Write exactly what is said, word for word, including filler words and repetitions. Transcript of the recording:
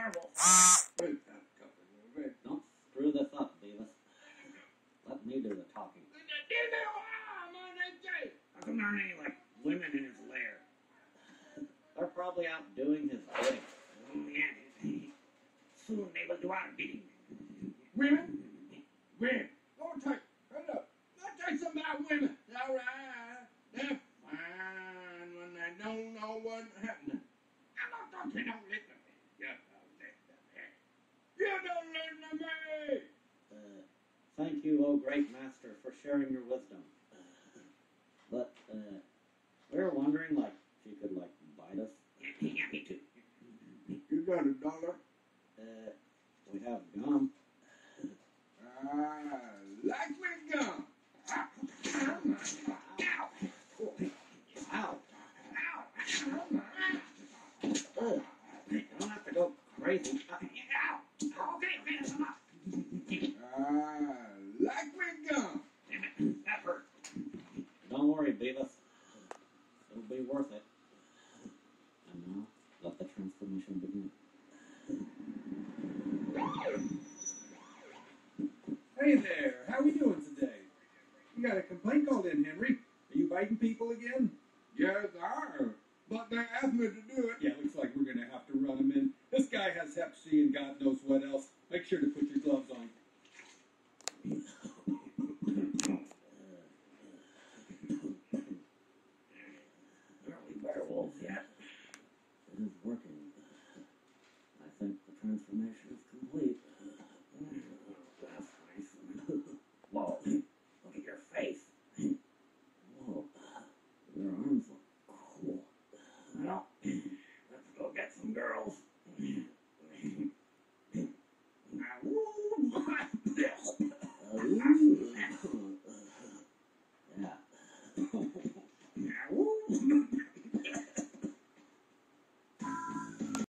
werewolf. Don't screw this up, Beavis. Let me do the talking. How come there aren't any, like, women in his lair? They're probably out doing his bidding. Oh, yeah. Soon they will do our bidding. Women? Women. Don't take, hold up. Don't take some about women. All right. They're fine when they don't know what's happening. I'm not talking, don't listen to me. You don't listen to me. You don't listen to me. Uh, thank you, O great master, for sharing your wisdom. But, uh, we were wondering, like, if you could, like, bite us. Yeah, me too. You got a dollar? Uh, we have gum. Ah, like me gum. Ow. Ow. Ugh. You don't have to go crazy. Uh, Ow! Okay, okay, that's enough. Ah, like me gum. Damn it, that hurt. Don't worry, Beavis. It'll be worth it. And now, let the transformation begin. Hey there, how we doing today? You got a complaint called in, Henry. Are you biting people again? Yes, I am. But they asked me to do it. Yeah, looks like we're gonna have to run him in. This guy has hep C and God knows what else. Make sure to put your gloves on. Are we werewolves yet? It is working. I think the transformation is complete. That's nice. Whoa, look at your face. Whoa. Your arms look cool. Well, let's go get some girls. Uh, yeah.